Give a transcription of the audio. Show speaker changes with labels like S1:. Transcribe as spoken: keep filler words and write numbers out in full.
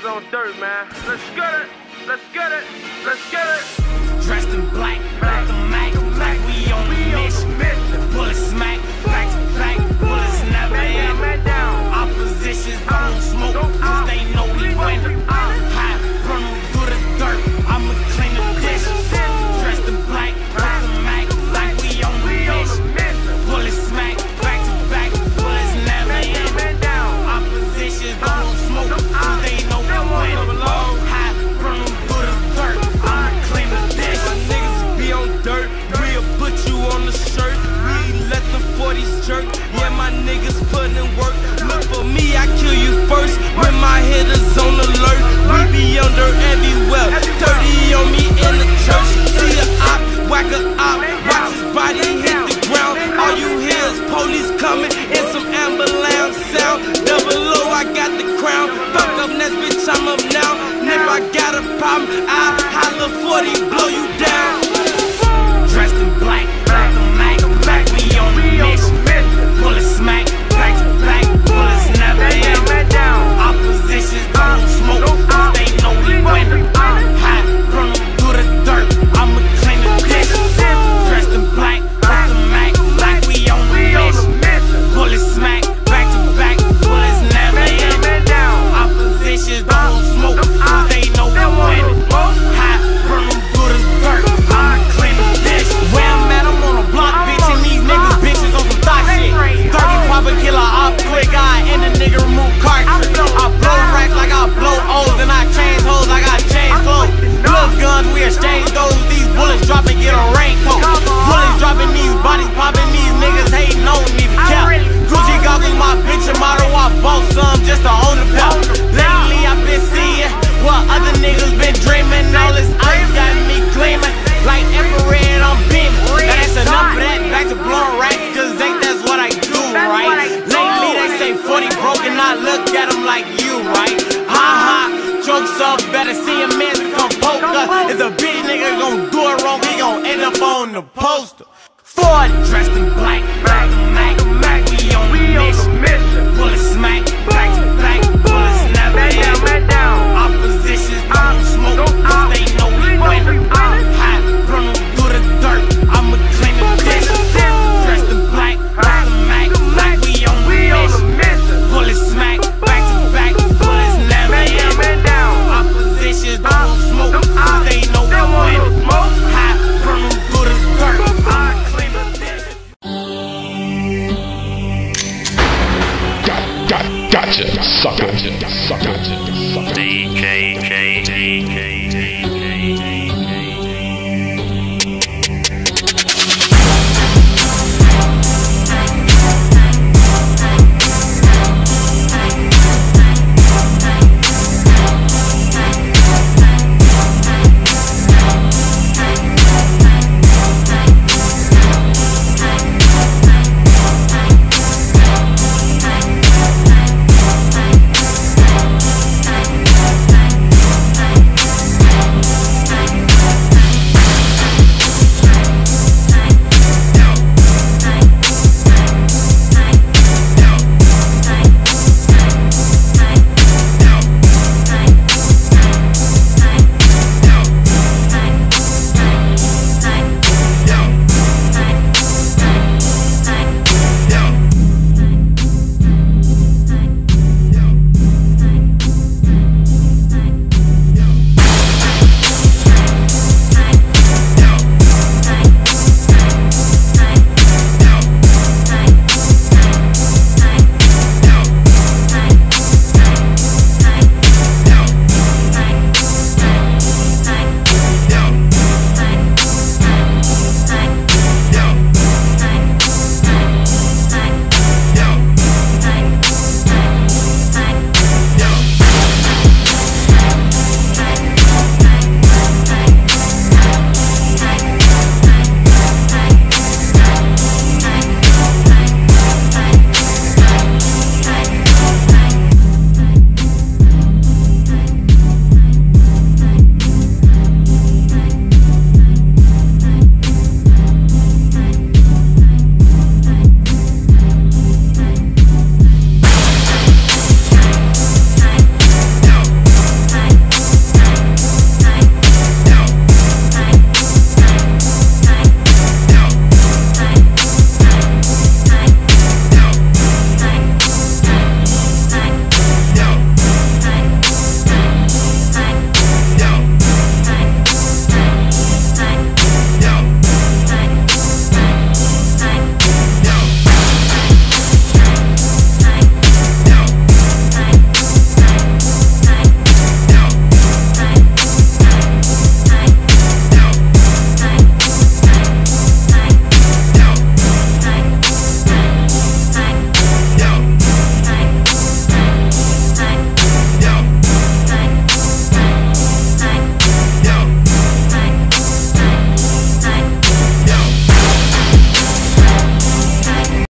S1: niggas on dirt, man. Let's get it. Let's get it. Let's get it.
S2: Dressed in black, black and Mac, black, we on the mission. Bullets smack, back to back, bullets never end. Oppositions don't smoke, cause they know we win. Hot, run them through the dirt, I'ma clean the dishes. Dressed in black, black and Mac, black, we on the mission. Bullets smack, back to back, bullets never end. Oppositions don't smoke, cause they know we win. Hot, run them through the dirt, I'ma clean the dishes.
S3: Niggas be on dirt, we'll put you on the shirt. We let the forties jerk, yeah, my niggas put in work. Look for me, I kill you first, when my hitters on alert. We be under everywhere, thirty on me in the church. See a op, whack a op, watch his body hit the ground. All you hear is police coming, and some ambulance sound. Double O, I got the crown, fuck up next bitch, I'm up now. And if I got a problem, I holla forty, blow you down.
S2: Dressed in black, black and Mac, black, we on the mission. Bullets smack, back to back, bullets never end. Oppositions don't smoke, cause they know we win. Hot, run them through the dirt, I'ma clean the dishes. Dressed in black, black and Mac, black, we on the mission. Bullets smack, back to back, bullets never end. Oppositions don't smoke, cause they know we win. Hot, run them through the dirt, I'ma clean the dishes. Where I'm at, I'm on a block, bitch, and these niggas bitches on some thot shit. thirty pop a killer, op quick eye, and the nigga remove cartridge. I blow racks like I blow O's, and I change hoes like I change clothes. Blood guns, we exchange those. These bullets dropping, get a raincoat. Bullets dropping, these bodies popping, these niggas hating on me. Cap. Gucci goggles, my bitch a model. I bought some just to own the pal. Lately I've been seeing what other niggas been dreaming. All this ice got me gleaming like infrared. I'm beaming. Now that's enough of that. Back to blowing racks, cause ain't that's what I do, right? Lately they say forty broken, I look at them like you, right? Ha ha, jokes up, better see a man become poker. If the bitch nigga gon' do it wrong, he gon' end up on the poster. forty, dressed in black, black, Mac, Mac, we on the mission. Bullets smack, back to back, bullets never end.